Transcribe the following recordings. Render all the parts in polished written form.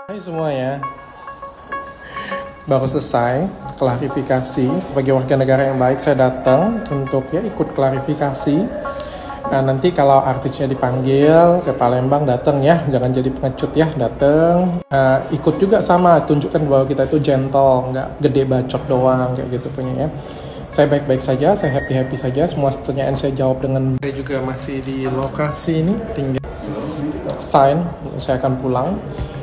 Hai semuanya, baru selesai klarifikasi. Sebagai warga negara yang baik, saya datang untuk ikut klarifikasi. Nah, nanti kalau artisnya dipanggil ke Palembang, datang ya, jangan jadi pengecut ya, datang. Ikut juga sama, tunjukkan bahwa kita itu gentle, nggak gede bacot doang kayak gitu punya ya. Saya baik-baik saja, saya happy-happy saja. Semua pertanyaan saya jawab dengan. Saya juga masih di lokasi ini, tinggal sign, saya akan pulang.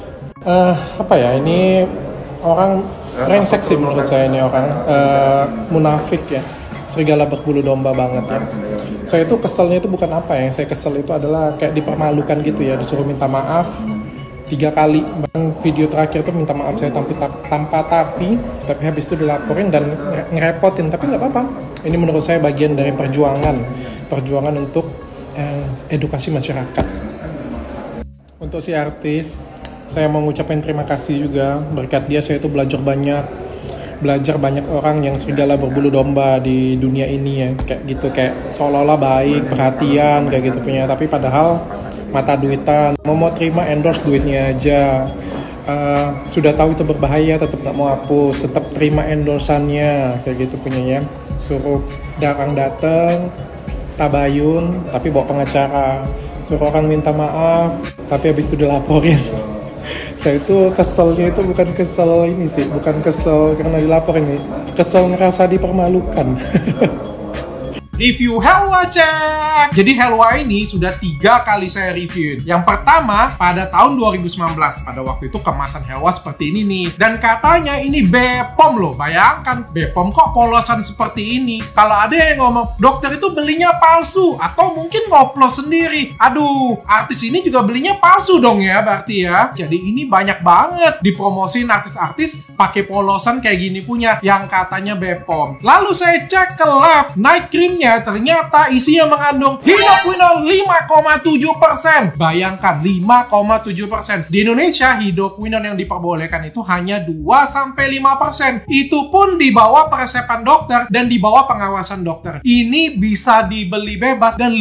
Ini orang rengsek sih menurut saya, ini orang munafik ya, serigala berbulu domba banget ya. Saya itu keselnya itu bukan yang saya kesel itu adalah kayak dipermalukan gitu ya, disuruh minta maaf 3 kali. Video terakhir itu minta maaf saya tanpa tapi habis itu dilaporin dan ngerepotin, tapi nggak apa-apa. Ini menurut saya bagian dari perjuangan untuk edukasi masyarakat. Untuk si artis, saya mau ngucapin terima kasih juga. Berkat dia saya itu belajar banyak orang yang serigala berbulu domba di dunia ini ya, kayak gitu, kayak seolah-olah baik, perhatian kayak gitu punya, tapi padahal mata duitan, mau terima endorse duitnya aja. Sudah tahu itu berbahaya, tetap nggak mau hapus, tetap terima endorsannya kayak gitu punya ya. Suruh darang dateng, tabayun tapi bawa pengacara, suruh orang minta maaf tapi habis itu dilaporin. Saya itu keselnya itu bukan kesel karena dilaporin nih, kesel ngerasa dipermalukan. Review Helwa cek. Jadi Helwa ini sudah 3 kali saya reviewin. Yang pertama pada tahun 2019. Pada waktu itu kemasan Helwa seperti ini nih. Dan katanya ini Bepom loh. Bayangkan Bepom kok polosan seperti ini. Kalau ada yang ngomong dokter itu belinya palsu atau mungkin ngoplos sendiri. Aduh, artis ini juga belinya palsu dong ya berarti ya. Jadi ini banyak banget dipromosin artis-artis pakai polosan kayak gini punya yang katanya Bepom. Lalu saya cek ke lab, night creamnya ternyata isinya mengandung hidroquinone 5,7%. Bayangkan 5,7%. Di Indonesia hidroquinone yang diperbolehkan itu hanya 2-5%. Itu pun di bawah peresepan dokter dan di bawah pengawasan dokter. Ini bisa dibeli bebas dan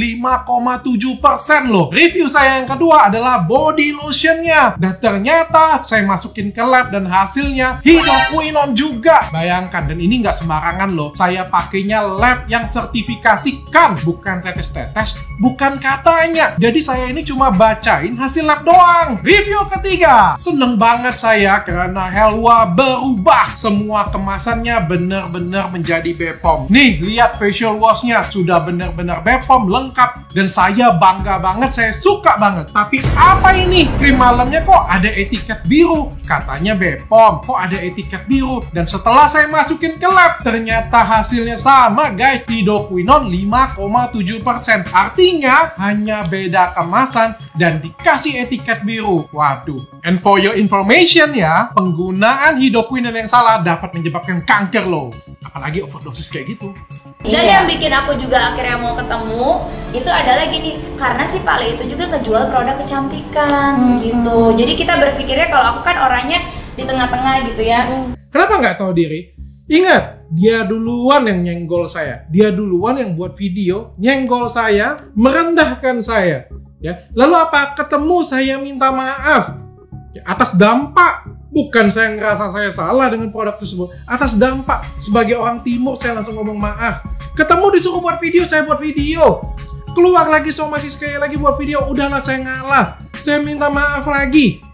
5,7% loh. Review saya yang kedua adalah body lotionnya. Dan ternyata saya masukin ke lab dan hasilnya hidroquinone juga. Bayangkan, dan ini nggak sembarangan loh. Saya pakainya lab yang sertifikasikan, bukan tetes-tetes, bukan katanya. Jadi saya ini cuma bacain hasil lab doang. Review ketiga, seneng banget saya karena Helwa berubah. Semua kemasannya bener-bener menjadi Bepom. Nih, lihat facial washnya sudah bener-bener Bepom lengkap. Dan saya bangga banget, saya suka banget. Tapi apa ini? Krim malamnya kok ada etiket biru? Katanya Bepom, kok ada etiket biru? Dan setelah saya masukin ke lab, ternyata hasilnya sama guys, hidroquinone 5,7%. Artinya hanya beda kemasan dan dikasih etiket biru. Waduh. And for your information ya, penggunaan hidroquinone yang salah dapat menyebabkan kanker loh. Apalagi overdosis kayak gitu. Dan yang bikin aku juga akhirnya mau ketemu itu adalah gini, karena si Pale itu juga ngejual produk kecantikan gitu. Jadi kita berpikirnya kalau aku kan orangnya di tengah-tengah gitu ya. Kenapa nggak tahu diri? Ingat, dia duluan yang nyenggol saya. Dia duluan yang buat video, nyenggol saya, merendahkan saya. Ya. Lalu apa? Ketemu saya minta maaf. Ya, atas dampak. Bukan saya ngerasa saya salah dengan produk tersebut. Atas dampak. Sebagai orang timur, saya langsung ngomong maaf. Ketemu disuruh buat video, saya buat video. Keluar lagi, masih sekali lagi buat video. Udahlah, saya ngalah. Saya minta maaf lagi.